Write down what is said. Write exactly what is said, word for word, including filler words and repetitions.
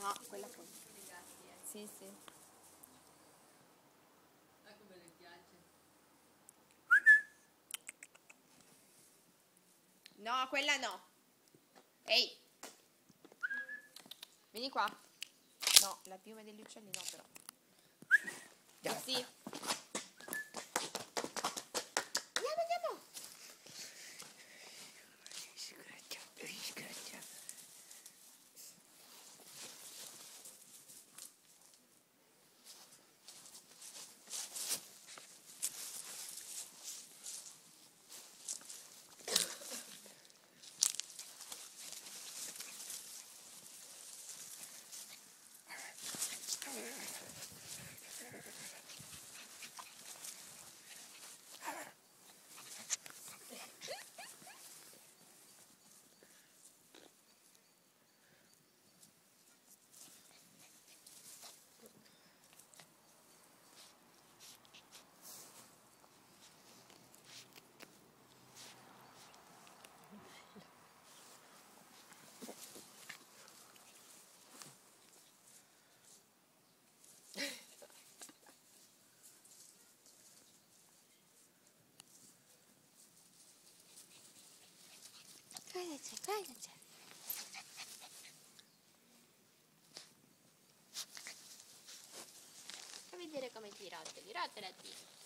No, quella poi. Sì, sì. A come le piace. No, quella no. Ehi. Vieni qua. No, la piume degli uccelli no, però. Sì. Andiamo, andiamo. Cosa c'è? Cosa c'è? Fa vedere come ti rotoli, rotolati.